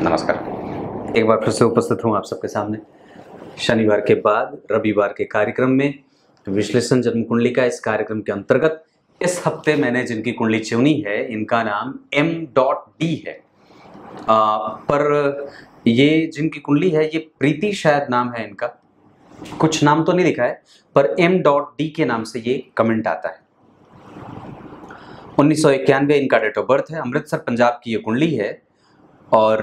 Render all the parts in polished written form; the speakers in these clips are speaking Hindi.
नमस्कार। एक बार फिर से उपस्थित हूँ आप सबके सामने शनिवार के बाद रविवार के कार्यक्रम में विश्लेषण जन्म कुंडली का। इस कार्यक्रम के अंतर्गत इस हफ्ते मैंने जिनकी कुंडली चुनी है इनका नाम M.D है। पर ये जिनकी कुंडली है ये प्रीति शायद नाम है इनका, कुछ नाम तो नहीं लिखा है पर M.D के नाम से ये कमेंट आता है। 1991 इनका डेट ऑफ बर्थ है। अमृतसर पंजाब की ये कुंडली है और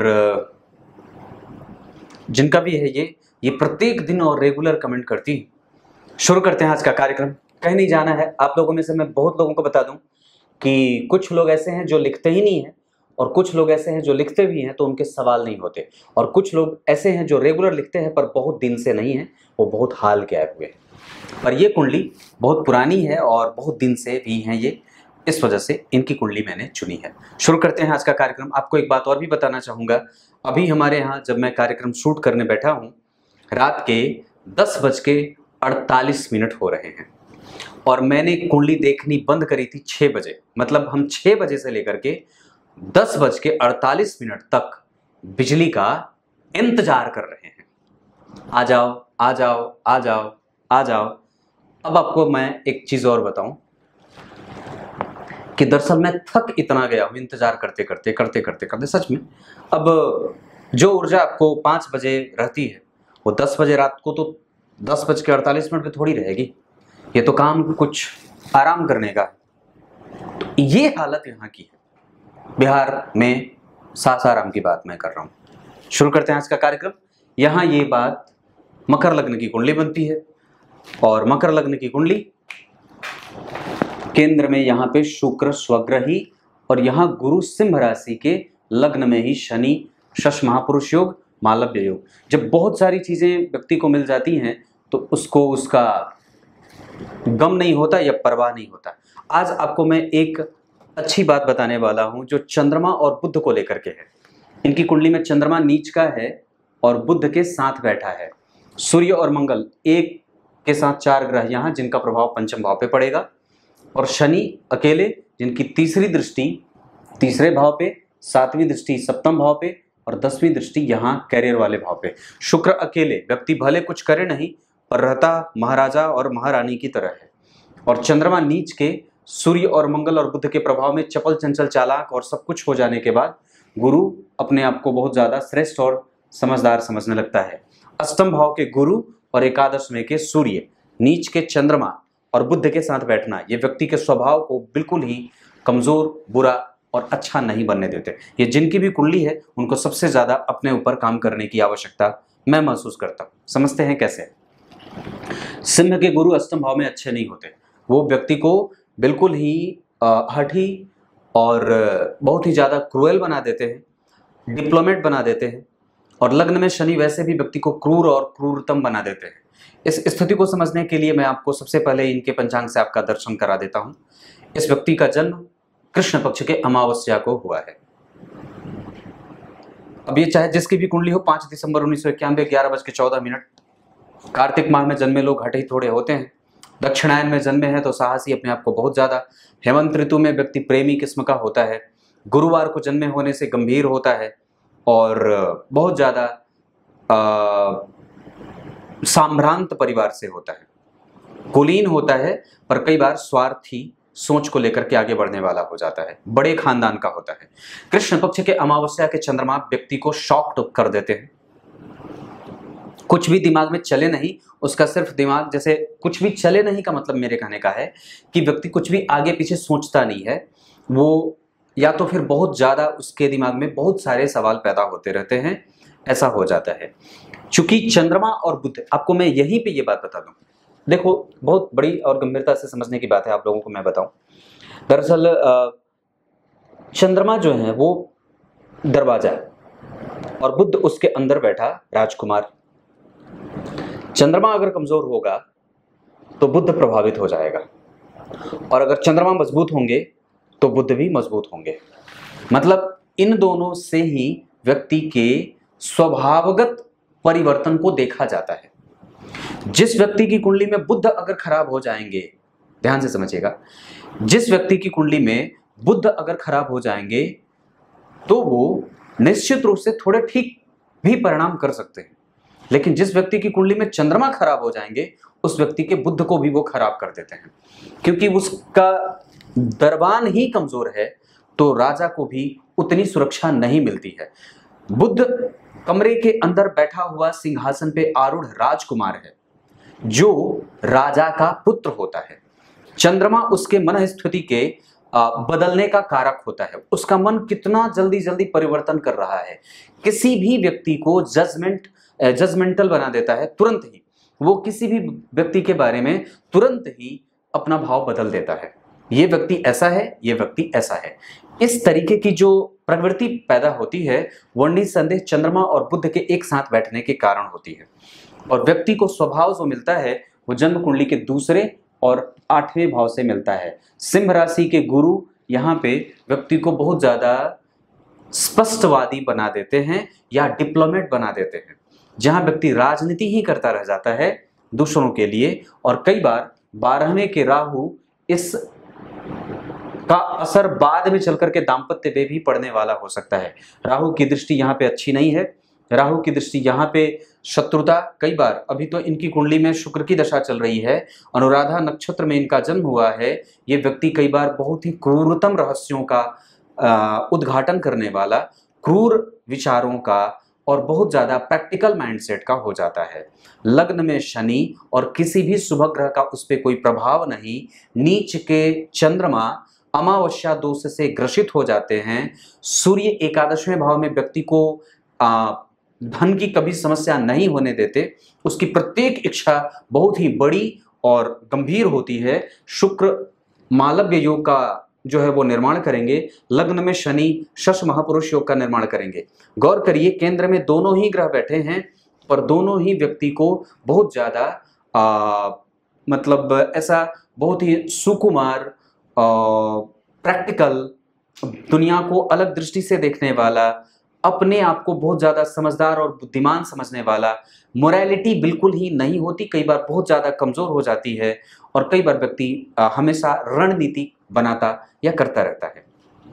जिनका भी है ये प्रत्येक दिन और रेगुलर कमेंट करती है। शुरू करते हैं आज का कार्यक्रम। कहीं नहीं जाना है। आप लोगों में से मैं बहुत लोगों को बता दूं कि कुछ लोग ऐसे हैं जो लिखते ही नहीं हैं और कुछ लोग ऐसे हैं जो लिखते भी हैं तो उनके सवाल नहीं होते, और कुछ लोग ऐसे हैं जो रेगुलर लिखते हैं पर बहुत दिन से नहीं है, वो बहुत हाल के आए हुए हैं। पर ये कुंडली बहुत पुरानी है और बहुत दिन से भी हैं ये, इस वजह से इनकी कुंडली मैंने चुनी है। शुरू करते हैं आज का कार्यक्रम। आपको एक बात और भी बताना चाहूँगा, अभी हमारे यहाँ जब मैं कार्यक्रम शूट करने बैठा हूँ रात के 10:48 हो रहे हैं और मैंने कुंडली देखनी बंद करी थी 6 बजे। मतलब हम 6 बजे से लेकर के 10:48 तक बिजली का इंतजार कर रहे हैं। आ जाओ आ जाओ आ जाओ आ जाओ। अब आपको मैं एक चीज़ और बताऊं कि दरअसल मैं थक इतना गया हूँ इंतजार करते करते सच में। अब जो ऊर्जा आपको 5 बजे रहती है वो 10 बजे रात को तो 10:48 पे थोड़ी रहेगी। ये तो काम कुछ आराम करने का है। तो ये हालत यहाँ की है बिहार में, सासाराम की बात मैं कर रहा हूँ। शुरू करते हैं आज का कार्यक्रम। यहाँ ये बात मकर लग्न की कुंडली बनती है और मकर लग्न की कुंडली केंद्र में यहाँ पे शुक्र स्वग्रही और यहाँ गुरु सिंह राशि के लग्न में ही शनि, शश महापुरुष योग, मालव्य योग। जब बहुत सारी चीजें व्यक्ति को मिल जाती हैं तो उसको उसका गम नहीं होता या परवाह नहीं होता। आज आपको मैं एक अच्छी बात बताने वाला हूं जो चंद्रमा और बुध को लेकर के है। इनकी कुंडली में चंद्रमा नीच का है और बुध के साथ बैठा है। सूर्य और मंगल एक के साथ 4 ग्रह यहाँ जिनका प्रभाव पंचम भाव पे पड़ेगा, और शनि अकेले जिनकी तीसरी दृष्टि तीसरे भाव पे, 7वीं दृष्टि सप्तम भाव पे और 10वीं दृष्टि यहाँ कैरियर वाले भाव पे। शुक्र अकेले, व्यक्ति भले कुछ करे नहीं पर रहता महाराजा और महारानी की तरह है। और चंद्रमा नीच के सूर्य और मंगल और बुध के प्रभाव में चपल चंचल चालाक और सब कुछ हो जाने के बाद गुरु अपने आप को बहुत ज्यादा श्रेष्ठ और समझदार समझने लगता है। अष्टम भाव के गुरु और एकादश में के सूर्य, नीच के चंद्रमा और बुध के साथ बैठना ये व्यक्ति के स्वभाव को बिल्कुल ही कमजोर, बुरा और अच्छा नहीं बनने देते। ये जिनकी भी कुंडली है उनको सबसे ज्यादा अपने ऊपर काम करने की आवश्यकता मैं महसूस करता हूँ। समझते हैं कैसे? सिंह के गुरु अष्टम भाव में अच्छे नहीं होते। वो व्यक्ति को बिल्कुल ही हठी और बहुत ही ज्यादा क्रूएल बना देते हैं, डिप्लोमेट बना देते हैं। और लग्न में शनि वैसे भी व्यक्ति को क्रूर और क्रूरतम बना देते हैं। इस स्थिति को समझने के लिए मैं आपको सबसे पहले इनके पंचांग से आपका दर्शन करा देता हूं। इस व्यक्ति का जन्म कृष्ण पक्ष के अमावस्या को हुआ है। अब ये चाहे जिसकी भी कुंडली हो, 5 दिसंबर 1991 11:14 कार्तिक माह में जन्मे लोग हटे ही थोड़े होते हैं। दक्षिणायन में जन्मे हैं तो साहसी अपने आप को बहुत ज्यादा। हेमंत ऋतु में व्यक्ति प्रेमी किस्म का होता है। गुरुवार को जन्मे होने से गंभीर होता है और बहुत ज्यादा साम्रांत परिवार से होता है, कुलीन होता है पर कई बार स्वार्थी सोच को लेकर के आगे बढ़ने वाला हो जाता है, बड़े खानदान का होता है। कृष्ण पक्ष के अमावस्या के चंद्रमा व्यक्ति को शॉक्ड कर देते हैं। कुछ भी दिमाग में चले नहीं, उसका सिर्फ दिमाग जैसे कुछ भी चले नहीं का मतलब मेरे कहने का है कि व्यक्ति कुछ भी आगे पीछे सोचता नहीं है, वो या तो फिर बहुत ज्यादा उसके दिमाग में बहुत सारे सवाल पैदा होते रहते हैं, ऐसा हो जाता है। चूंकि चंद्रमा और बुध, आपको मैं यहीं पे ये बात बता दूं, देखो बहुत बड़ी और गंभीरता से समझने की बात है, आप लोगों को मैं बताऊं। दरअसल चंद्रमा जो है वो दरवाजा है और बुध उसके अंदर बैठा राजकुमार। चंद्रमा अगर कमजोर होगा तो बुध प्रभावित हो जाएगा, और अगर चंद्रमा मजबूत होंगे तो बुध भी मजबूत होंगे। मतलब इन दोनों से ही व्यक्ति के स्वभावगत परिवर्तन को देखा जाता है। जिस व्यक्ति की कुंडली में बुध अगर खराब हो जाएंगे, ध्यान से समझिएगा, जिस व्यक्ति की कुंडली में बुध अगर खराब हो जाएंगे तो वो निश्चित रूप से थोड़े ठीक भी परिणाम कर सकते हैं। लेकिन जिस व्यक्ति की कुंडली में चंद्रमा खराब हो जाएंगे, उस व्यक्ति के बुध को भी वो खराब कर देते हैं, क्योंकि उसका दरबान ही कमजोर है, तो राजा को भी उतनी सुरक्षा नहीं मिलती है। बुध कमरे के अंदर बैठा हुआ सिंहासन पे आरूढ़ राजकुमार है, जो राजा का पुत्र होता है। चंद्रमा उसके मन स्थिति के बदलने का कारक होता है। उसका मन कितना जल्दी जल्दी परिवर्तन कर रहा है, किसी भी व्यक्ति को जजमेंटल बना देता है। तुरंत ही वो किसी भी व्यक्ति के बारे में तुरंत ही अपना भाव बदल देता है। ये व्यक्ति ऐसा है, ये व्यक्ति ऐसा है। इस तरीके की जो प्रवृत्ति पैदा होती है वो निसंदेह चंद्रमा और बुध के एक साथ बैठने के कारण होती है। और व्यक्ति को स्वभाव जो मिलता है वो जन्म कुंडली के दूसरे और 8वें भाव से मिलता है। सिंह राशि के गुरु यहाँ पे व्यक्ति को बहुत ज्यादा स्पष्टवादी बना देते हैं या डिप्लोमेट बना देते हैं, जहां व्यक्ति राजनीति ही करता रह जाता है दूसरों के लिए। और कई बार 12वें के राहु इस का असर बाद में चल करके दाम्पत्य पे भी पड़ने वाला हो सकता है। राहु की दृष्टि यहाँ पे अच्छी नहीं है, राहु की दृष्टि यहाँ पे शत्रुता। कई बार अभी तो इनकी कुंडली में शुक्र की दशा चल रही है, अनुराधा नक्षत्र में इनका जन्म हुआ है। ये व्यक्ति कई बार बहुत ही क्रूरतम रहस्यों का उद्घाटन करने वाला, क्रूर विचारों का और बहुत ज्यादा प्रैक्टिकल माइंडसेट का हो जाता है। लग्न में शनि और किसी भी शुभ ग्रह का उस पर कोई प्रभाव नहीं। नीच के चंद्रमा अमावस्या दोष से ग्रसित हो जाते हैं। सूर्य 11वें भाव में व्यक्ति को धन की कभी समस्या नहीं होने देते। उसकी प्रत्येक इच्छा बहुत ही बड़ी और गंभीर होती है। शुक्र मालव्य योग का जो है वो निर्माण करेंगे। लग्न में शनि शश महापुरुष योग का निर्माण करेंगे। गौर करिए, केंद्र में दोनों ही ग्रह बैठे हैं और दोनों ही व्यक्ति को बहुत ज्यादा मतलब ऐसा बहुत ही सुकुमार, प्रैक्टिकल, दुनिया को अलग दृष्टि से देखने वाला, अपने आप को बहुत ज्यादा समझदार और बुद्धिमान समझने वाला, मोरालिटी बिल्कुल ही नहीं होती, कई बार बहुत ज्यादा कमजोर हो जाती है। और कई बार व्यक्ति हमेशा रणनीति बनाता या करता रहता है।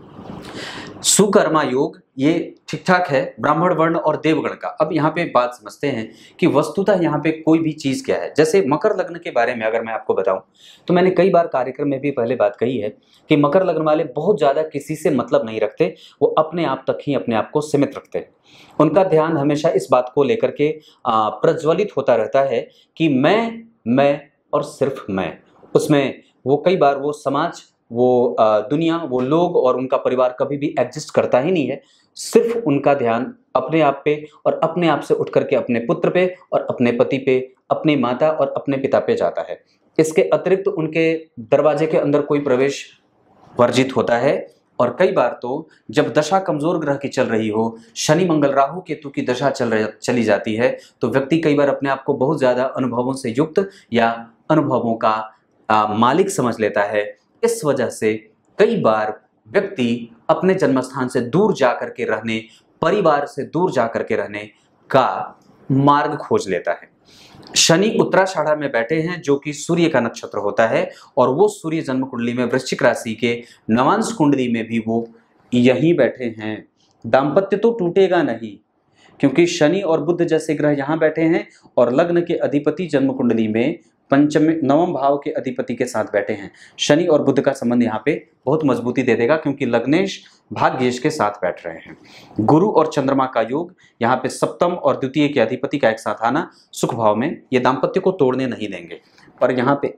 सुकर्मा योग ये ठीक ठाक है ब्राह्मण वर्ण और देवगण का। अब यहाँ पे बात समझते हैं कि वस्तुतः यहाँ पे कोई भी चीज क्या है। जैसे मकर लग्न के बारे में अगर मैं आपको बताऊं तो मैंने कई बार कार्यक्रम में भी पहले बात कही है कि मकर लग्न वाले बहुत ज्यादा किसी से मतलब नहीं रखते, वो अपने आप तक ही अपने आप को सीमित रखते हैं। उनका ध्यान हमेशा इस बात को लेकर के प्रज्वलित होता रहता है कि मैं और सिर्फ मैं। उसमें वो कई बार वो समाज, वो दुनिया, वो लोग और उनका परिवार कभी भी एग्जिस्ट करता ही नहीं है। सिर्फ उनका ध्यान अपने आप पे और अपने आप से उठ करके अपने पुत्र पे और अपने पति पे, अपनी माता और अपने पिता पे जाता है। इसके अतिरिक्त उनके दरवाजे के अंदर कोई प्रवेश वर्जित होता है। और कई बार तो जब दशा कमजोर ग्रह की चल रही हो, शनि मंगल राहु केतु की दशा चली जाती है, तो व्यक्ति कई बार अपने आप को बहुत ज्यादा अनुभवों से युक्त या अनुभवों का मालिक समझ लेता है। इस वजह से कई बार व्यक्ति अपने जन्मस्थान से दूर जाकर के रहने, परिवार से दूर जाकर के रहने का मार्ग खोज लेता है। शनि उत्तराषाढ़ा में बैठे हैं जो कि सूर्य का नक्षत्र होता है, और वो सूर्य जन्म कुंडली में वृश्चिक राशि के नवांश कुंडली में भी वो यहीं बैठे हैं। दाम्पत्य तो टूटेगा नहीं, क्योंकि शनि और बुध जैसे ग्रह यहाँ बैठे हैं और लग्न के अधिपति जन्म कुंडली में पंचम नवम भाव के अधिपति के साथ बैठे हैं। शनि और बुध का संबंध यहाँ पे बहुत मजबूती दे देगा, क्योंकि लग्नेश भाग्येश के साथ बैठ रहे हैं। गुरु और चंद्रमा का योग यहाँ पे सप्तम और द्वितीय के अधिपति का एक साथ आना सुख भाव में, ये दाम्पत्य को तोड़ने नहीं देंगे, पर यहाँ पे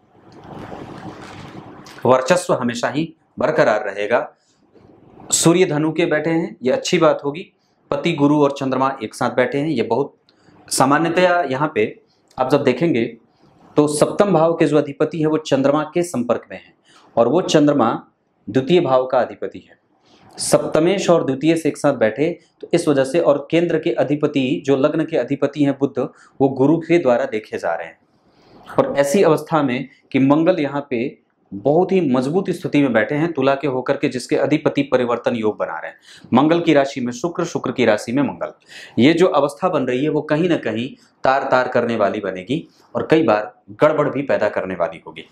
वर्चस्व हमेशा ही बरकरार रहेगा। सूर्य धनु के बैठे हैं, ये अच्छी बात होगी। पति गुरु और चंद्रमा एक साथ बैठे हैं, ये बहुत सामान्यतया यहाँ पे आप जब देखेंगे तो सप्तम भाव के जो अधिपति है वो चंद्रमा के संपर्क में है, और वो चंद्रमा द्वितीय भाव का अधिपति है। सप्तमेश और द्वितीय से एक साथ बैठे, तो इस वजह से, और केंद्र के अधिपति जो लग्न के अधिपति हैं बुध, वो गुरु के द्वारा देखे जा रहे हैं। और ऐसी अवस्था में कि मंगल यहाँ पे बहुत ही मजबूत स्थिति में बैठे हैं, तुला के होकर के, जिसके अधिपति परिवर्तन योग बना रहे हैं। मंगल की राशि में शुक्र, शुक्र की राशि में मंगल। ये जो अवस्था बन रही है वो कहीं ना कहीं तार तार करने वाली बनेगी और कई बार गड़बड़ भी पैदा करने वाली होगी।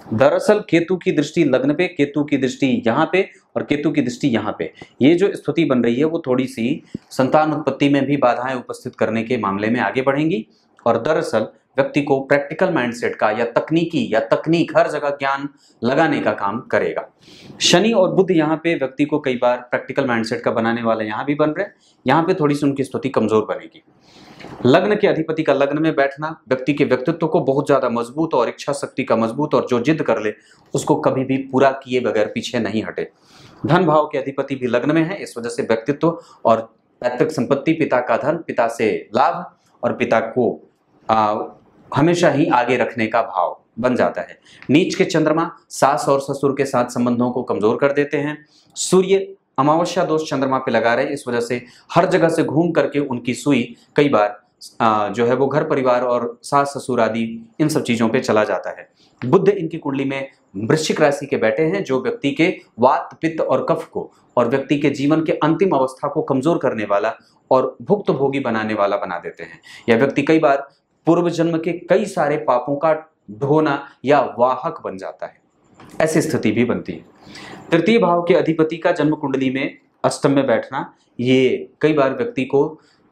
दरअसल केतु की दृष्टि लग्न पे, केतु की दृष्टि यहाँ पे और केतु की दृष्टि यहाँ पे, ये जो स्थिति बन रही है वो थोड़ी सी संतान उत्पत्ति में भी बाधाएं उपस्थित करने के मामले में आगे बढ़ेंगी और दरअसल व्यक्ति को प्रैक्टिकल माइंडसेट का या तकनीक हर जगह ज्ञान लगाने का काम करेगा। शनि और बुध यहाँ पे व्यक्ति को कई बार प्रैक्टिकल माइंडसेट का बनाने वाले यहाँ भी बन रहे हैं, यहाँ पे थोड़ी सी उनकी स्थिति कमजोर बनेगी। लग्न के अधिपति का लग्न में बैठना व्यक्ति के व्यक्तित्व को बहुत ज्यादा मजबूत और इच्छा शक्ति का मजबूत, और जो जिद कर ले उसको कभी भी पूरा किए बगैर पीछे नहीं हटे। धन भाव के अधिपति भी लग्न में है, इस वजह से व्यक्तित्व और पैतृक संपत्ति, पिता का धन, पिता से लाभ और पिता को हमेशा ही आगे रखने का भाव बन जाता है। नीच के चंद्रमा सास और ससुर के साथ संबंधों को कमजोर कर देते हैं। सूर्य अमावस्या दोष चंद्रमा पे लगा रहे, इस वजह से हर जगह से घूम करके उनकी सुई कई बार जो है वो घर परिवार और सास ससुर आदि इन सब चीजों पे चला जाता है। बुध इनकी कुंडली में वृश्चिक राशि के बैठे हैं, जो व्यक्ति के वात, पित्त और कफ को और व्यक्ति के जीवन के अंतिम अवस्था को कमजोर करने वाला और भुक्त भोगी बनाने वाला बना देते हैं। यह व्यक्ति कई बार पूर्व जन्म के कई सारे पापों का ढोना या वाहक बन जाता है, ऐसी स्थिति भी बनती है। तृतीय भाव के अधिपति का जन्म कुंडली में अष्टम में बैठना, ये कई बार व्यक्ति को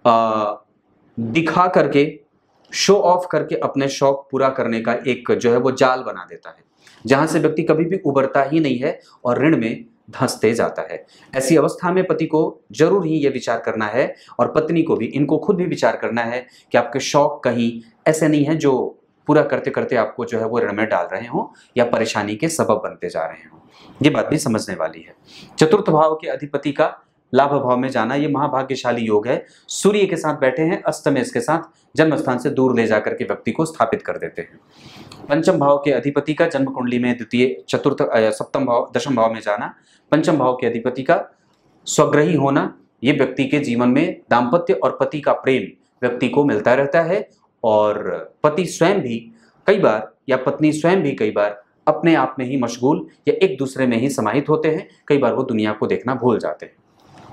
दिखा करके, शो ऑफ करके अपने शौक पूरा करने का एक जो है वो जाल बना देता है, जहां से व्यक्ति कभी भी उबरता ही नहीं है और ऋण में धंसते जाता है। ऐसी अवस्था में पति को जरूर ही यह विचार करना है और पत्नी को भी, इनको खुद भी विचार करना है कि आपके शौक कहीं ऐसे नहीं है जो पूरा करते करते आपको जो है वो ऋण में डाल रहे हो या परेशानी के सबब बनते जा रहे हो। ये बात भी समझने वाली है। चतुर्थ भाव के अधिपति का लाभ भाव में जाना, ये महाभाग्यशाली योग है। सूर्य के साथ बैठे हैं, अस्त में इसके साथ जन्म स्थान से दूर ले जाकर के व्यक्ति को स्थापित कर देते हैं। पंचम भाव के अधिपति का जन्म कुंडली में द्वितीय, चतुर्थ, सप्तम भाव, दशम भाव में जाना, पंचम भाव के अधिपति का स्वग्रही होना, ये व्यक्ति के जीवन में दाम्पत्य और पति का प्रेम व्यक्ति को मिलता रहता है और पति स्वयं भी कई बार या पत्नी स्वयं भी कई बार अपने आप में ही मशगूल या एक दूसरे में ही समाहित होते हैं, कई बार वो दुनिया को देखना भूल जाते हैं।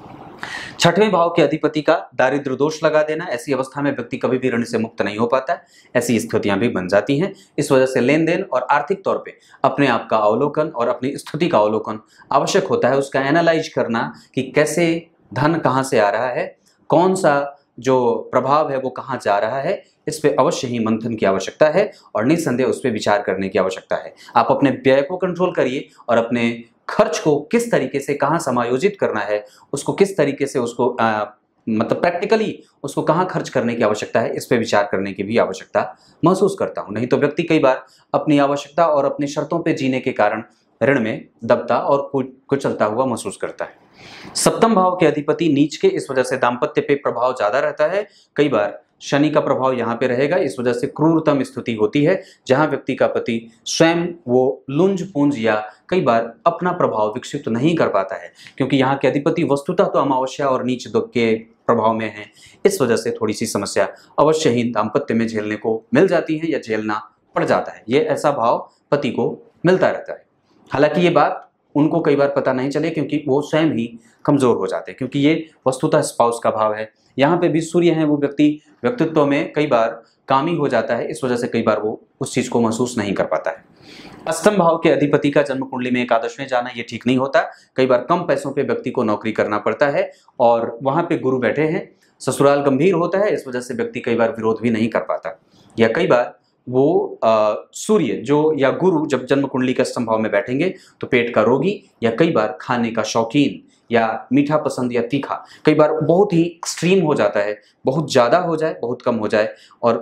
छठवें भाव के अधिपति का दारिद्र्य दोष लगा देना, ऐसी अवस्था में व्यक्ति कभी भी ऋण से मुक्त नहीं हो पाता है, ऐसी स्थितियां भी बन जाती हैं। इस वजह से लेन देन और आर्थिक तौर पे अपने आप का अवलोकन और अपनी स्थिति का अवलोकन आवश्यक होता है। उसका एनालाइज करना कि कैसे धन कहाँ से आ रहा है, कौन सा जो प्रभाव है वो कहाँ जा रहा है, इस पे अवश्य ही मंथन की आवश्यकता है और निस्संदेह उस पर विचार करने की आवश्यकता है। आप अपने व्यय को कंट्रोल करिए और अपने खर्च को किस तरीके से कहाँ समायोजित करना है, उसको किस तरीके से उसको मतलब प्रैक्टिकली उसको कहाँ खर्च करने की आवश्यकता है, इस पे विचार करने की भी आवश्यकता महसूस करता हूँ। नहीं तो व्यक्ति कई बार अपनी आवश्यकता और अपनी शर्तों पे जीने के कारण ऋण में दबता और कुचलता हुआ महसूस करता है। सप्तम भाव के अधिपति नीच के, इस वजह से दाम्पत्य पे प्रभाव ज्यादा रहता है। कई बार शनि का प्रभाव यहाँ पे रहेगा, इस वजह से क्रूरतम स्थिति होती है जहां व्यक्ति का पति स्वयं वो लुंज पुंज या कई बार अपना प्रभाव विकसित नहीं कर पाता है, क्योंकि यहाँ के अधिपति वस्तुतः तो अमावस्या और नीच के प्रभाव में है। इस वजह से थोड़ी सी समस्या अवश्य ही दाम्पत्य में झेलने को मिल जाती है या झेलना पड़ जाता है। ये ऐसा भाव पति को मिलता रहता है। हालांकि ये बात उनको कई बार पता नहीं चले क्योंकि वो स्वयं ही कमजोर हो जाते हैं, क्योंकि ये वस्तुतः स्पाउस का भाव है। यहाँ पे भी सूर्य है, वो व्यक्ति व्यक्तित्व में कई बार कामी हो जाता है, इस वजह से कई बार वो उस चीज को महसूस नहीं कर पाता है। अष्टम भाव के अधिपति का जन्म कुंडली में एकादश में जाना, ये ठीक नहीं होता। कई बार कम पैसों पे व्यक्ति को नौकरी करना पड़ता है और वहां पे गुरु बैठे हैं, ससुराल गंभीर होता है, इस वजह से व्यक्ति कई बार विरोध भी नहीं कर पाता। या कई बार वो सूर्य जो या गुरु जब जन्म कुंडली के अष्टम भाव में बैठेंगे तो पेट का रोगी या कई बार खाने का शौकीन या मीठा पसंद या तीखा, कई बार बहुत ही एक्सट्रीम हो जाता है, बहुत ज़्यादा हो जाए, बहुत कम हो जाए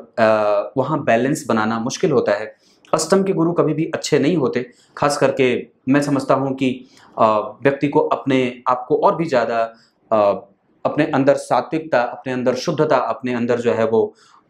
और वहाँ बैलेंस बनाना मुश्किल होता है। अष्टम के गुरु कभी भी अच्छे नहीं होते। खास करके मैं समझता हूँ कि व्यक्ति को अपने आप को और भी ज़्यादा अपने अंदर सात्विकता, अपने अंदर शुद्धता, अपने अंदर जो है वो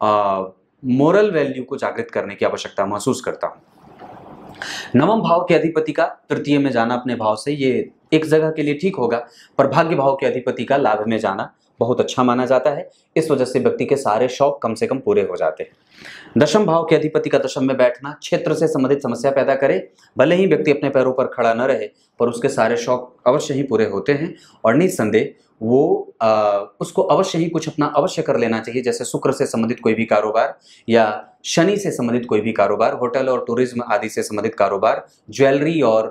मोरल वैल्यू को जागृत करने की आवश्यकता महसूस करता हूँ। नवम भाव के अधिपति का तृतीय में जाना अपने भाव से, ये एक जगह के लिए ठीक होगा, पर भाग्य भाव के अधिपति का लाभ में जाना बहुत अच्छा माना जाता है। इस वजह से व्यक्ति के सारे शौक कम से कम पूरे हो जाते हैं। दशम भाव के अधिपति का दशम में बैठना क्षेत्र से संबंधित समस्या पैदा करे। भले ही व्यक्ति अपने पैरों पर खड़ा न रहे, पर उसके सारे शौक अवश्य ही पूरे होते हैं और निस्संदेह वो उसको अवश्य ही कुछ अपना अवश्य कर लेना चाहिए, जैसे शुक्र से संबंधित कोई भी कारोबार या शनि से संबंधित कोई भी कारोबार, होटल और टूरिज्म आदि से संबंधित कारोबार, ज्वेलरी और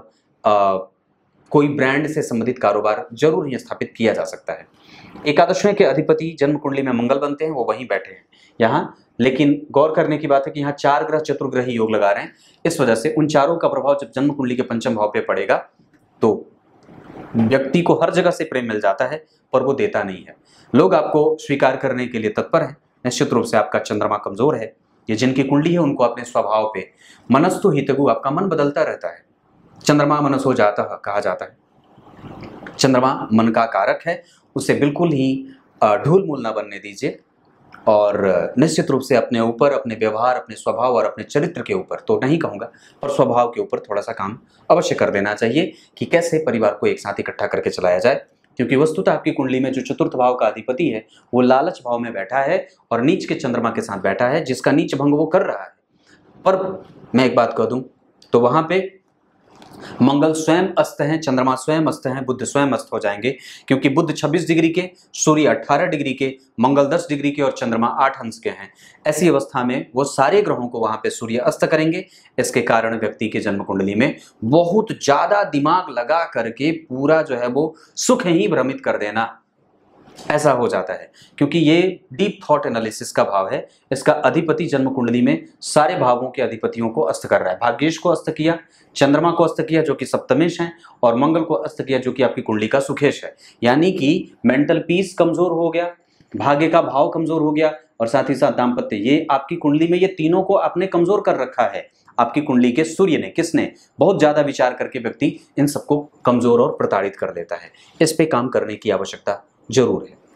कोई ब्रांड से संबंधित कारोबार जरूर ही स्थापित किया जा सकता है। एकादशवें के अधिपति जन्म कुंडली में मंगल बनते हैं, वो वहीं बैठे हैं यहाँ, लेकिन गौर करने की बात है कि यहाँ 4 ग्रह चतुर्ग्रही योग लगा रहे हैं। इस वजह से उन चारों का प्रभाव जब जन्म कुंडली के पंचम भाव पे पड़ेगा तो व्यक्ति को हर जगह से प्रेम मिल जाता है, पर वो देता नहीं है। लोग आपको स्वीकार करने के लिए तत्पर हैं। निश्चित रूप से आपका चंद्रमा कमजोर है। ये जिनकी कुंडली है उनको अपने स्वभाव पे मनस्तु हितगु, आपका मन बदलता रहता है। चंद्रमा मनसो जाता कहा जाता है। चंद्रमा मन का कारक है, उसे बिल्कुल ही ढूल मूल ना बनने दीजिए और निश्चित रूप से अपने ऊपर, अपने व्यवहार, अपने स्वभाव और अपने चरित्र के ऊपर तो नहीं कहूँगा, पर स्वभाव के ऊपर थोड़ा सा काम अवश्य कर देना चाहिए कि कैसे परिवार को एक साथ इकट्ठा करके चलाया जाए। क्योंकि वस्तुतः आपकी कुंडली में जो चतुर्थ भाव का अधिपति है वो लालच भाव में बैठा है और नीच के चंद्रमा के साथ बैठा है, जिसका नीच भंग वो कर रहा है। पर मैं एक बात कह दूं तो वहां पे मंगल स्वयं अस्त हैं, चंद्रमा स्वयं अस्त हैं, बुध स्वयं अस्त हो जाएंगे, क्योंकि बुध 26 डिग्री के, सूर्य 18 डिग्री के, मंगल 10 डिग्री के और चंद्रमा 8 अंश के हैं। ऐसी अवस्था में वो सारे ग्रहों को वहां पे सूर्य अस्त करेंगे। इसके कारण व्यक्ति के जन्म कुंडली में बहुत ज्यादा दिमाग लगा करके पूरा जो है वो सुख ही भ्रमित कर देना, ऐसा हो जाता है। क्योंकि ये डीप थॉट एनालिसिस का भाव है। इसका अधिपति जन्म कुंडली में सारे भावों के अधिपतियों को अस्त कर रहा है। भाग्येश को अस्त किया, चंद्रमा को अस्त किया जो कि सप्तमेश है, और मंगल को अस्त किया जो कि आपकी कुंडली का सुखेश है। यानी कि मेंटल पीस कमजोर हो गया, भाग्य का भाव कमजोर हो गया, और साथ ही साथ दाम्पत्य, ये आपकी कुंडली में ये तीनों को आपने कमजोर कर रखा है। आपकी कुंडली के सूर्य ने, किसने, बहुत ज्यादा विचार करके व्यक्ति इन सबको कमजोर और प्रताड़ित कर देता है। इस पे काम करने की आवश्यकता जरूर है।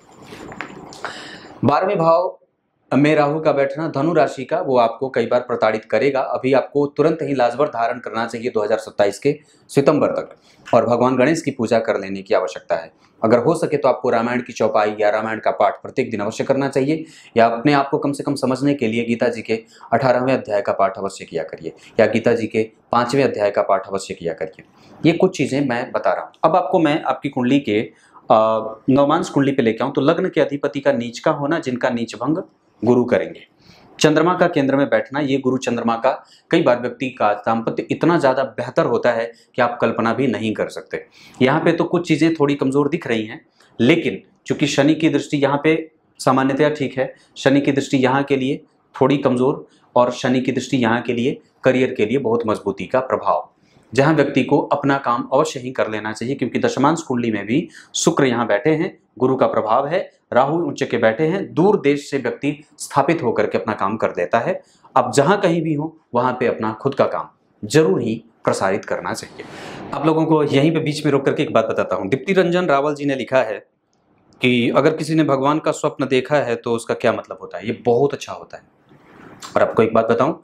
12वें भाव में राहु का बैठना धनु राशि का, वो आपको कई बार प्रताड़ित करेगा। अभी आपको तुरंत ही लाजवर धारण करना चाहिए 2027 के सितंबर तक, और भगवान गणेश की पूजा कर लेने की आवश्यकता है। अगर हो सके तो आपको रामायण की चौपाई या रामायण का पाठ प्रत्येक दिन अवश्य करना चाहिए, या अपने आप को कम से कम समझने के लिए गीता जी के 18वें अध्याय का पाठ अवश्य किया करिए, या गीता जी के 5वें अध्याय का पाठ अवश्य किया करिए। ये कुछ चीजें मैं बता रहा हूँ। अब आपको मैं आपकी कुंडली के नवमांश कुंडली पे लेके आऊं तो लग्न के अधिपति का नीच का होना, जिनका नीच भंग गुरु करेंगे। चंद्रमा का केंद्र में बैठना, ये गुरु चंद्रमा का कई बार व्यक्ति का दाम्पत्य इतना ज्यादा बेहतर होता है कि आप कल्पना भी नहीं कर सकते। यहाँ पे तो कुछ चीजें थोड़ी कमजोर दिख रही हैं, लेकिन चूंकि शनि की दृष्टि यहाँ पे सामान्यतया ठीक है, शनि की दृष्टि यहाँ के लिए थोड़ी कमजोर, और शनि की दृष्टि यहाँ के लिए करियर के लिए बहुत मजबूती का प्रभाव, जहां व्यक्ति को अपना काम अवश्य ही कर लेना चाहिए। क्योंकि दशमांश कुंडली में भी शुक्र यहाँ बैठे हैं, गुरु का प्रभाव है, राहु उच्च के बैठे हैं, दूर देश से व्यक्ति स्थापित होकर के अपना काम कर देता है। अब जहां कहीं भी हो वहां पे अपना खुद का काम जरूर ही प्रसारित करना चाहिए। आप लोगों को यहीं पे बीच में रोक करके एक बात बताता हूँ। दीप्ति रंजन रावल जी ने लिखा है कि अगर किसी ने भगवान का स्वप्न देखा है तो उसका क्या मतलब होता है। ये बहुत अच्छा होता है, और आपको एक बात बताऊं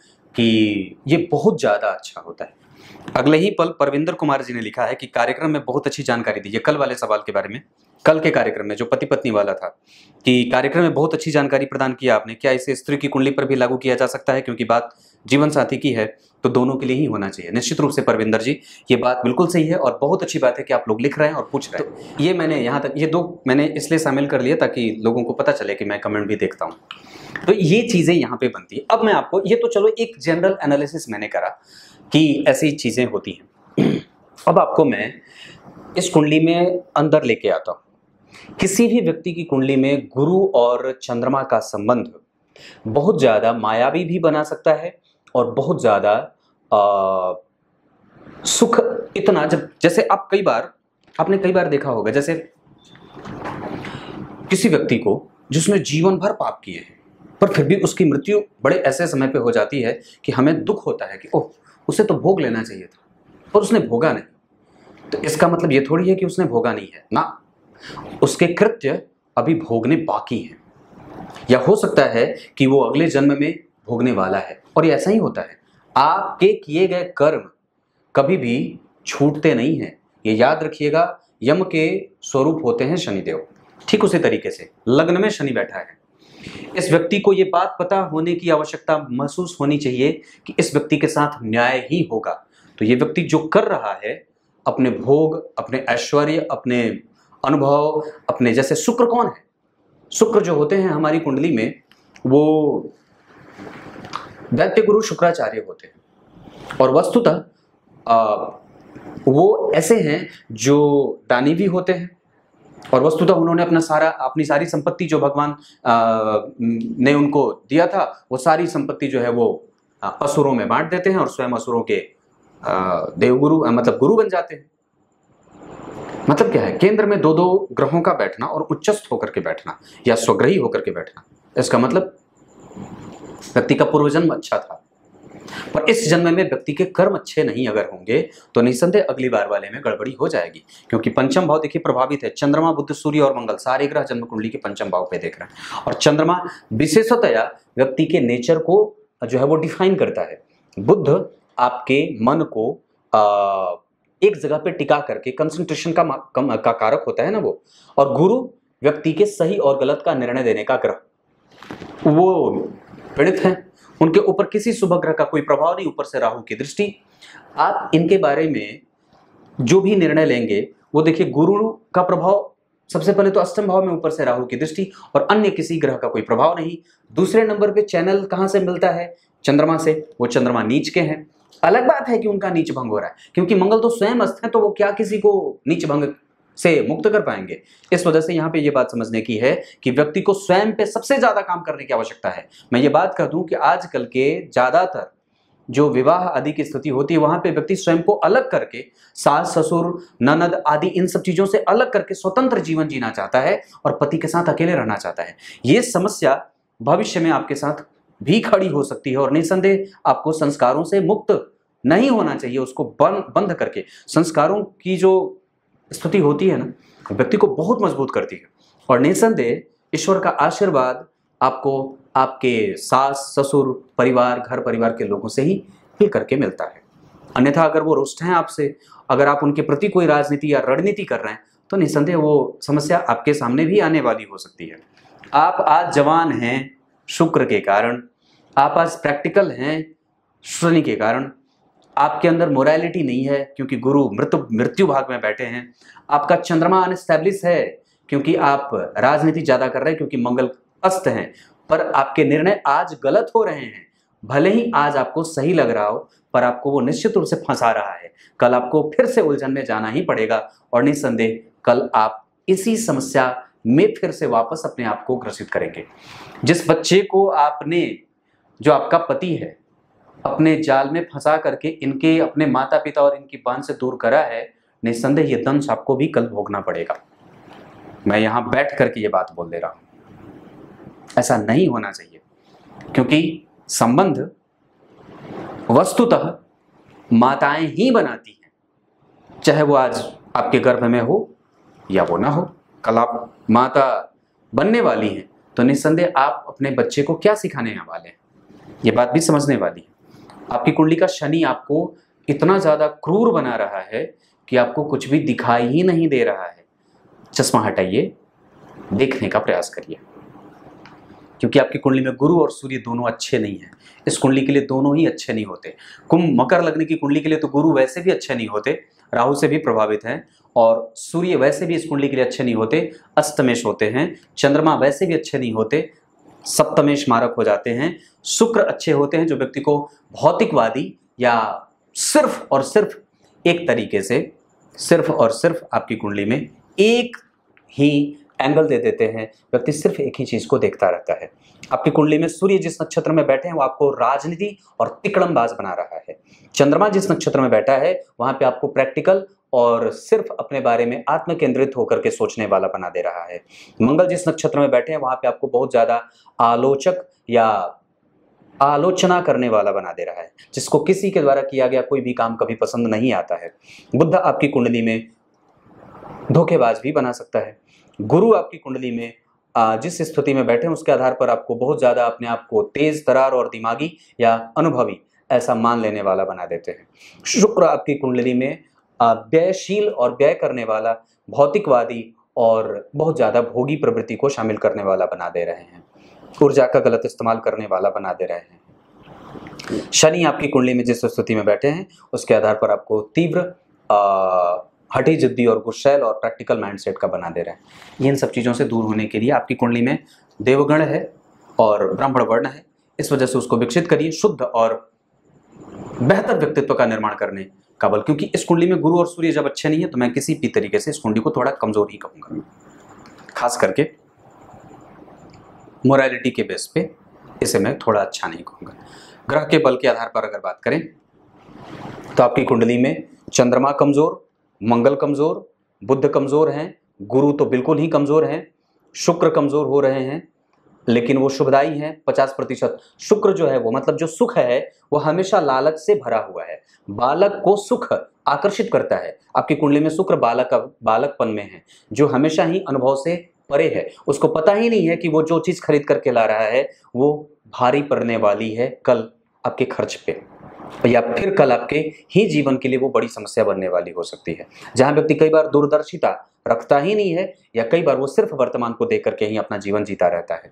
कि ये बहुत ज्यादा अच्छा होता है। अगले ही पल परविंदर कुमार जी ने लिखा है कि कार्यक्रम में बहुत अच्छी जानकारी दी। ये कल वाले सवाल के बारे में, कल के कार्यक्रम में जो पति पत्नी वाला था, कि कार्यक्रम में बहुत अच्छी जानकारी प्रदान किया आपने। क्या इसे स्त्री की कुंडली पर भी लागू किया जा सकता है? क्योंकि बात जीवन साथी की है तो दोनों के लिए ही होना चाहिए। निश्चित रूप से परविंदर जी, ये बात बिल्कुल सही है, और बहुत अच्छी बात है कि आप लोग लिख रहे हैं और पूछ रहे हैं। तो ये मैंने यहाँ तक ये 2 मैंने इसलिए शामिल कर लिया ताकि लोगों को पता चले कि मैं कमेंट भी देखता हूँ। तो ये चीजें यहाँ पे बनती है। अब मैं आपको, ये तो चलो एक जनरल एनालिसिस मैंने करा कि ऐसी चीजें होती हैं। अब आपको मैं इस कुंडली में अंदर लेके आता हूं। किसी भी व्यक्ति की कुंडली में गुरु और चंद्रमा का संबंध बहुत ज्यादा मायावी भी बना सकता है, और बहुत ज्यादा सुख इतना, जब जैसे आप आपने कई बार देखा होगा, जैसे किसी व्यक्ति को जिसने जीवन भर पाप किए हैं पर फिर भी उसकी मृत्यु बड़े ऐसे समय पे हो जाती है कि हमें दुख होता है कि ओह, उसे तो भोग लेना चाहिए था और उसने भोगा नहीं। तो इसका मतलब ये थोड़ी है कि उसने भोगा नहीं है ना, उसके कृत्य अभी भोगने बाकी हैं, या हो सकता है कि वो अगले जन्म में भोगने वाला है। और ये ऐसा ही होता है, आपके किए गए कर्म कभी भी छूटते नहीं हैं, ये याद रखिएगा। यम के स्वरूप होते हैं शनिदेव। ठीक उसी तरीके से लग्न में शनि बैठा है, इस व्यक्ति को ये बात पता होने की आवश्यकता महसूस होनी चाहिए कि इस व्यक्ति के साथ न्याय ही होगा। तो ये व्यक्ति जो कर रहा है, अपने भोग, अपने ऐश्वर्य, अपने अनुभव, अपने, जैसे शुक्र कौन है, शुक्र जो होते हैं हमारी कुंडली में, वो दैत्य गुरु शुक्राचार्य होते हैं और वस्तुतः वो ऐसे हैं जो दानी भी होते हैं और वस्तुतः उन्होंने अपनी सारी संपत्ति जो भगवान ने उनको दिया था वो सारी संपत्ति जो है वो असुरों में बांट देते हैं और स्वयं असुरों के देवगुरु मतलब गुरु बन जाते हैं। मतलब क्या है, केंद्र में दो दो ग्रहों का बैठना और उच्चस्थ होकर के बैठना या स्वग्रही होकर के बैठना, इसका मतलब व्यक्ति का पूर्व जन्म अच्छा था, पर इस जन्म में व्यक्ति के कर्म अच्छे नहीं अगर होंगे तो निसंदेह अगली बार वाले में गड़बड़ी हो जाएगी। क्योंकि पंचम भाव देखिए प्रभावित है, चंद्रमा, बुध, सूर्य और मंगल सारे ग्रह जन्म कुंडली के पंचम भाव पे देख रहे हैं और चंद्रमा विशेषतया व्यक्ति के नेचर को जो है वो डिफाइन करता है। बुध आपके मन को एक जगह पे टिका करके कंसंट्रेशन का कारक होता है ना वो, और गुरु व्यक्ति के सही और गलत का निर्णय देने का ग्रह, वो पीड़ित हैं, उनके ऊपर किसी शुभ ग्रह का कोई प्रभाव नहीं, ऊपर से राहु की दृष्टि। आप इनके बारे में जो भी निर्णय लेंगे वो देखिए गुरु का प्रभाव सबसे पहले तो अष्टम भाव में, ऊपर से राहु की दृष्टि और अन्य किसी ग्रह का कोई प्रभाव नहीं। दूसरे नंबर पे चैनल कहां से मिलता है, चंद्रमा से, वो चंद्रमा नीच के हैं। अलग बात है कि उनका नीच भंग हो रहा है क्योंकि मंगल तो स्वयं अस्त है, तो वो क्या किसी को नीच भंग से मुक्त कर पाएंगे। इस वजह से यहाँ पे ये बात समझने की है कि व्यक्ति को स्वयं पे सबसे ज्यादा काम करने की आवश्यकता है। मैं ये बात कह दूं कि आजकल के ज्यादातर जो विवाह आदि की स्थिति होती है वहां पे व्यक्ति स्वयं को अलग करके, सास ससुर ननद आदि इन सब चीजों से अलग करके स्वतंत्र जीवन जीना चाहता है और पति के साथ अकेले रहना चाहता है। ये समस्या भविष्य में आपके साथ भी खड़ी हो सकती है और निसंदेह आपको संस्कारों से मुक्त नहीं होना चाहिए। उसको बंद करके, संस्कारों की जो स्थिति होती है ना व्यक्ति को बहुत मजबूत करती है और निसंदेह ईश्वर का आशीर्वाद आपको आपके सास ससुर परिवार घर परिवार के लोगों से ही मिल करके मिलता है। अन्यथा अगर वो रुष्ट हैं आपसे, अगर आप उनके प्रति कोई राजनीति या रणनीति कर रहे हैं तो निसंदेह वो समस्या आपके सामने भी आने वाली हो सकती है। आप आज जवान हैं शुक्र के कारण, आप आज प्रैक्टिकल हैं शनि के कारण, आपके अंदर मोरालिटी नहीं है क्योंकि गुरु मृत्यु भाग में बैठे हैं, आपका चंद्रमा अनस्टैब्लिश है क्योंकि आप राजनीति ज्यादा कर रहे हैं क्योंकि मंगल अस्त हैं, पर आपके निर्णय आज गलत हो रहे हैं। भले ही आज आपको सही लग रहा हो पर आपको वो निश्चित रूप से फंसा रहा है। कल आपको फिर से उलझन में जाना ही पड़ेगा और निसंदेह कल आप इसी समस्या में फिर से वापस अपने आप को ग्रसित करेंगे। जिस बच्चे को आपने, जो आपका पति है, अपने जाल में फंसा करके इनके अपने माता पिता और इनकी बांध से दूर करा है, निसंदेह ये दंश आपको भी कल भोगना पड़ेगा। मैं यहां बैठ करके ये बात बोल दे रहा हूं, ऐसा नहीं होना चाहिए क्योंकि संबंध वस्तुतः माताएं ही बनाती हैं, चाहे वो आज आपके गर्भ में हो या वो ना हो। कल आप माता बनने वाली हैं तो निसंदेह आप अपने बच्चे को क्या सिखाने वाले हैं, ये बात भी समझने वाली है। आपकी कुंडली का शनि आपको इतना ज्यादा क्रूर बना रहा है कि आपको कुछ भी दिखाई ही नहीं दे रहा है। चश्मा हटाइए, देखने का प्रयास करिए, क्योंकि आपकी कुंडली में गुरु और सूर्य दोनों अच्छे नहीं हैं। इस कुंडली के लिए दोनों ही अच्छे नहीं होते। कुंभ मकर लग्न की कुंडली के लिए तो गुरु वैसे भी अच्छे नहीं होते, राहु से भी प्रभावित हैं, और सूर्य वैसे भी इस कुंडली के लिए अच्छे नहीं होते, अस्तमेश होते हैं। चंद्रमा वैसे भी अच्छे नहीं होते, सप्तमेश मारक हो जाते हैं। शुक्र अच्छे होते हैं जो व्यक्ति को भौतिकवादी या सिर्फ और सिर्फ एक तरीके से सिर्फ और सिर्फ आपकी कुंडली में एक ही एंगल दे देते हैं। व्यक्ति सिर्फ एक ही चीज को देखता रहता है। आपकी कुंडली में सूर्य जिस नक्षत्र में बैठे हैं वो आपको राजनीति और तिकड़मबाज बना रहा है। चंद्रमा जिस नक्षत्र में बैठा है वहां पे आपको प्रैक्टिकल और सिर्फ अपने बारे में आत्म केंद्रित होकर के सोचने वाला बना दे रहा है। मंगल जिस नक्षत्र में बैठे हैं वहां पे आपको बहुत ज्यादा आलोचक या आलोचना करने वाला बना दे रहा है, जिसको किसी के द्वारा किया गया कोई भी काम कभी पसंद नहीं आता है। बुध आपकी कुंडली में धोखेबाज भी बना सकता है। गुरु आपकी कुंडली में जिस स्थिति में बैठे हैं उसके आधार पर आपको बहुत ज्यादा अपने आप को तेज तरार और दिमागी या अनुभवी ऐसा मान लेने वाला बना देते हैं। शुक्र आपकी कुंडली में व्ययशील और व्यय करने वाला, भौतिकवादी और बहुत ज्यादा भोगी प्रवृत्ति को शामिल करने वाला बना दे रहे हैं। ऊर्जा का गलत इस्तेमाल करने वाला बना दे रहे हैं। शनि आपकी कुंडली में जिस स्थिति में बैठे हैं उसके आधार पर आपको तीव्र हठी जिद्दी और गुस्सैल और प्रैक्टिकल माइंडसेट का बना दे रहे हैं। इन सब चीज़ों से दूर होने के लिए आपकी कुंडली में देवगण है और ब्राह्मण वर्ण है, इस वजह से उसको विकसित करिए शुद्ध और बेहतर व्यक्तित्व का निर्माण करने का बल। क्योंकि इस कुंडली में गुरु और सूर्य जब अच्छे नहीं है तो मैं किसी भी तरीके से इस कुंडली को थोड़ा कमजोर ही कहूंगा, खास करके मोरालिटी के बेस पे इसे मैं थोड़ा अच्छा नहीं कहूंगा। ग्रह के बल के आधार पर अगर बात करें तो आपकी कुंडली में चंद्रमा कमजोर, मंगल कमजोर, बुध कमजोर हैं, गुरु तो बिल्कुल ही कमजोर हैं, शुक्र कमजोर हो रहे हैं, लेकिन वो शुभदायी है 50%। शुक्र जो है वो मतलब जो सुख है वो हमेशा लालच से भरा हुआ है, बालक को सुख आकर्षित करता है। आपकी कुंडली में शुक्र बालकपन में है, जो हमेशा ही अनुभव से परे है। उसको पता ही नहीं है कि वो जो चीज खरीद करके ला रहा है वो भारी पड़ने वाली है कल आपके खर्च पे, या फिर कल आपके ही जीवन के लिए वो बड़ी समस्या बनने वाली हो सकती है। जहां व्यक्ति कई बार दूरदर्शिता रखता ही नहीं है, या कई बार वो सिर्फ वर्तमान को देख करके ही अपना जीवन जीता रहता है।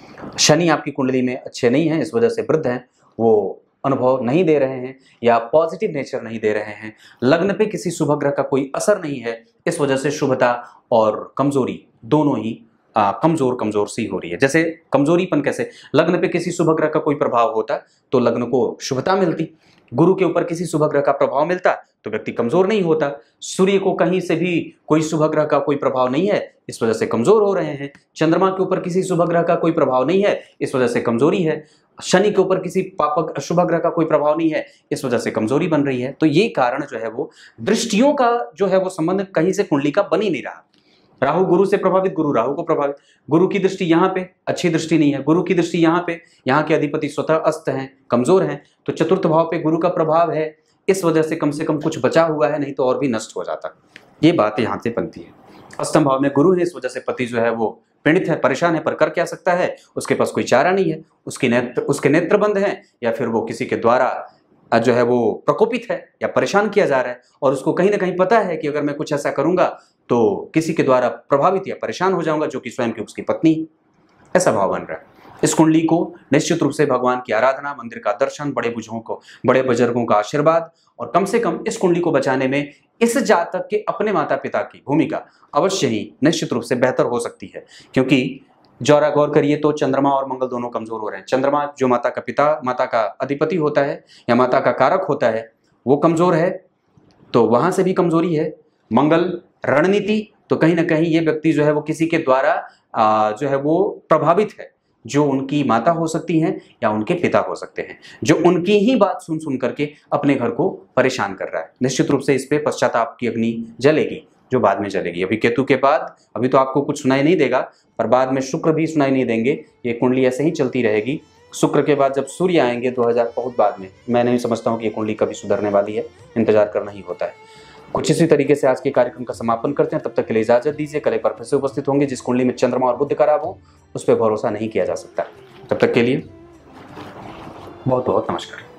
शनि आपकी कुंडली में अच्छे नहीं हैं, इस वजह से वृद्ध हैं, वो अनुभव नहीं दे रहे हैं या पॉजिटिव नेचर नहीं दे रहे हैं। लग्न पे किसी शुभ ग्रह का कोई असर नहीं है, इस वजह से शुभता और कमजोरी दोनों ही कमजोर सी हो रही है। जैसे कमजोरीपन कैसे, लग्न पे किसी शुभ ग्रह का कोई प्रभाव होता तो लग्न को शुभता मिलती, गुरु के ऊपर किसी शुभ ग्रह का प्रभाव मिलता तो व्यक्ति कमजोर नहीं होता। सूर्य को कहीं से भी कोई शुभ ग्रह का कोई प्रभाव नहीं है, इस वजह से कमजोर हो रहे हैं। चंद्रमा के ऊपर किसी शुभ ग्रह का कोई प्रभाव नहीं है, इस वजह से कमजोरी है। शनि के ऊपर किसी पापक शुभ ग्रह का कोई प्रभाव नहीं है, इस वजह से कमजोरी बन रही है। तो ये कारण जो है वो दृष्टियों का जो है वो संबंध कहीं से कुंडली का बन ही नहीं रहा। राहु गुरु से प्रभावित, गुरु राहु को प्रभावित, गुरु की दृष्टि यहाँ पे अच्छी दृष्टि नहीं है, गुरु की दृष्टि यहाँ पे, यहाँ के अधिपति स्वतः अस्त हैं, कमजोर हैं, तो चतुर्थ भाव पे गुरु का प्रभाव है, इस वजह से कम कुछ बचा हुआ है, नहीं तो और भी नष्ट हो जाता। ये बात यहाँ से बनती है। अष्टम भाव में गुरु है, इस वजह से पति जो है वो पीड़ित है, परेशान है, पर कर क्या सकता है, उसके पास कोई चारा नहीं है, उसके नेत्र बंद हैं, या फिर वो किसी के द्वारा जो है वो प्रकोपित है या परेशान किया जा रहा है, और उसको कहीं ना कहीं पता है कि अगर मैं कुछ ऐसा करूंगा तो किसी के द्वारा प्रभावित या परेशान हो जाऊंगा, जो कि स्वयं की उसकी पत्नी, ऐसा भाव बन रहा है। इस कुंडली को निश्चित रूप से भगवान की आराधना, मंदिर का दर्शन, बड़े बुजुर्गों का आशीर्वाद, और कम से कम इस कुंडली को बचाने में इस जातक के अपने माता पिता की भूमिका अवश्य ही निश्चित रूप से बेहतर हो सकती है। क्योंकि जरा गौर करिए तो चंद्रमा और मंगल दोनों कमजोर हो रहे हैं। चंद्रमा जो माता का पिता, माता का अधिपति होता है या माता का कारक होता है, वो कमजोर है, तो वहां से भी कमजोरी है। मंगल रणनीति, तो कहीं ना कहीं ये व्यक्ति जो है वो किसी के द्वारा जो है वो प्रभावित है, जो उनकी माता हो सकती हैं या उनके पिता हो सकते हैं, जो उनकी ही बात सुन करके अपने घर को परेशान कर रहा है। निश्चित रूप से इस पे पश्चाताप की अग्नि जलेगी, जो बाद में जलेगी। अभी केतु के बाद अभी तो आपको कुछ सुनाई नहीं देगा, पर बाद में शुक्र भी सुनाई नहीं देंगे। ये कुंडली ऐसे ही चलती रहेगी। शुक्र के बाद जब सूर्य आएंगे 2000 बहुत बाद में, मैं नहीं समझता हूँ कि ये कुंडली कभी सुधरने वाली है, इंतजार करना ही होता है। कुछ इसी तरीके से आज के कार्यक्रम का समापन करते हैं। तब तक के लिए इजाजत दीजिए। कल एक बार फिर से उपस्थित होंगे। जिस कुंडली में चंद्रमा और बुध खराब हो उस पर भरोसा नहीं किया जा सकता। तब तक के लिए बहुत बहुत नमस्कार।